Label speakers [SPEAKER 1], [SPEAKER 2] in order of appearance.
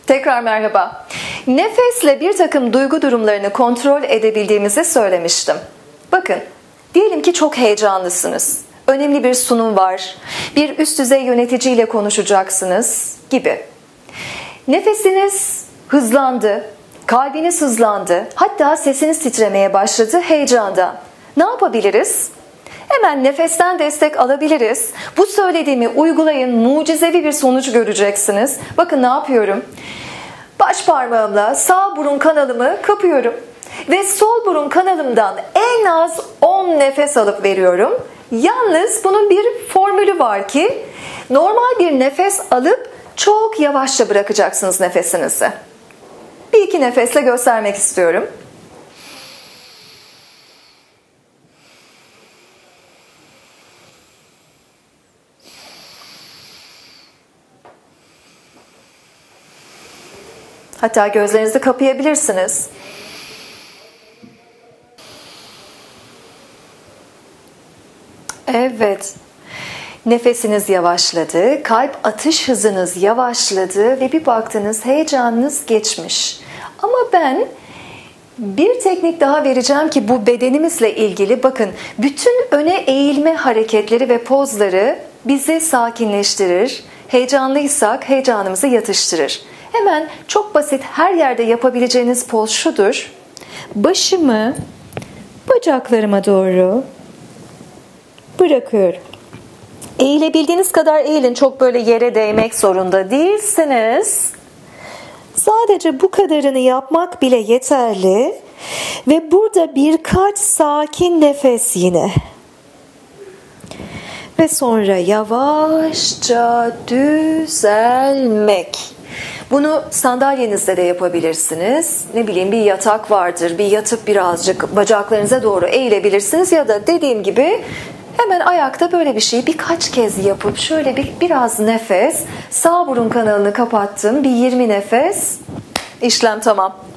[SPEAKER 1] Tekrar merhaba. Nefesle bir takım duygu durumlarını kontrol edebildiğimizi söylemiştim. Bakın, diyelim ki çok heyecanlısınız. Önemli bir sunum var. Bir üst düzey yöneticiyle konuşacaksınız gibi. Nefesiniz hızlandı, kalbiniz hızlandı, hatta sesiniz titremeye başladı heyecandan. Ne yapabiliriz? Hemen nefesten destek alabiliriz. Bu söylediğimi uygulayın, mucizevi bir sonuç göreceksiniz. Bakın ne yapıyorum? Baş parmağımla sağ burun kanalımı kapıyorum ve sol burun kanalımdan en az 10 nefes alıp veriyorum. Yalnız bunun bir formülü var ki normal bir nefes alıp çok yavaşça bırakacaksınız nefesinizi. Bir iki nefesle göstermek istiyorum. Hatta gözlerinizi kapayabilirsiniz. Evet. Nefesiniz yavaşladı, kalp atış hızınız yavaşladı ve bir baktınız heyecanınız geçmiş. Ama ben bir teknik daha vereceğim ki bu bedenimizle ilgili. Bakın, bütün öne eğilme hareketleri ve pozları bizi sakinleştirir. Heyecanlıysak heyecanımızı yatıştırır. Hemen çok basit, her yerde yapabileceğiniz poz şudur. Başımı bacaklarıma doğru bırakıyorum. Eğilebildiğiniz kadar eğilin. Çok böyle yere değmek zorunda değilsiniz. Sadece bu kadarını yapmak bile yeterli. Ve burada birkaç sakin nefes yine. Ve sonra yavaşça düzelmek. Bunu sandalyenizde de yapabilirsiniz. Ne bileyim, bir yatak vardır. Bir yatıp birazcık bacaklarınıza doğru eğilebilirsiniz. Ya da dediğim gibi hemen ayakta böyle bir şeyi birkaç kez yapıp şöyle biraz nefes. Sağ burun kanalını kapattım. Bir 20 nefes. İşlem tamam.